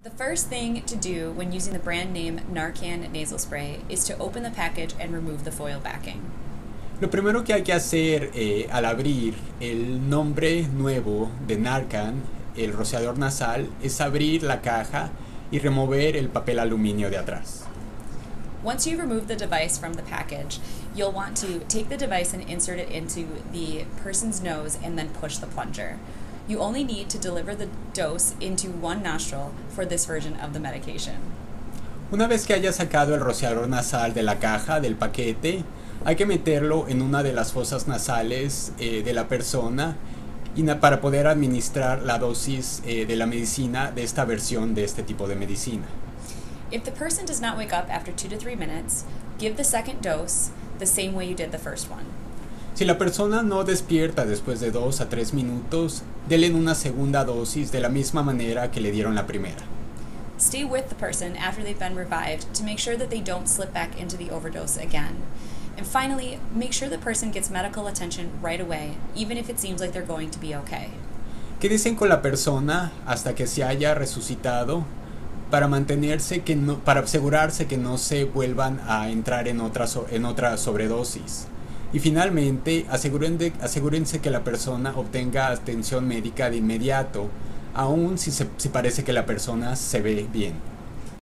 The first thing to do when using the brand name Narcan nasal spray is to open the package and remove the foil backing. Lo primero que hay que hacer al abrir el nombre nuevo de Narcan, el rociador nasal, es abrir la caja y remover el papel aluminio de atrás. Once you've removed the device from the package, you'll want to take the device and insert it into the person's nose and then push the plunger. You only need to deliver the dose into one nostril for this version of the medication. Una vez que haya sacado el rociador nasal de la caja, del paquete, hay que meterlo en una de las fosas nasales de la persona para poder administrar la dosis de la medicina de esta versión de este tipo de medicina. If the person does not wake up after 2 to 3 minutes, give the second dose the same way you did the first one. Si la persona no despierta después de 2 a 3 minutos, denle una segunda dosis de la misma manera que le dieron la primera. Stay with the person after they've been revived to make sure that they don't slip back into the overdose again. And finally, make sure the person gets medical attention right away, even if it seems like they're going to be okay. Quédense con la persona hasta que se haya resucitado para para asegurarse que no se vuelvan a entrar en otra sobredosis. Y finalmente, asegúrense que la persona obtenga atención médica de inmediato, aun si parece que la persona se ve bien.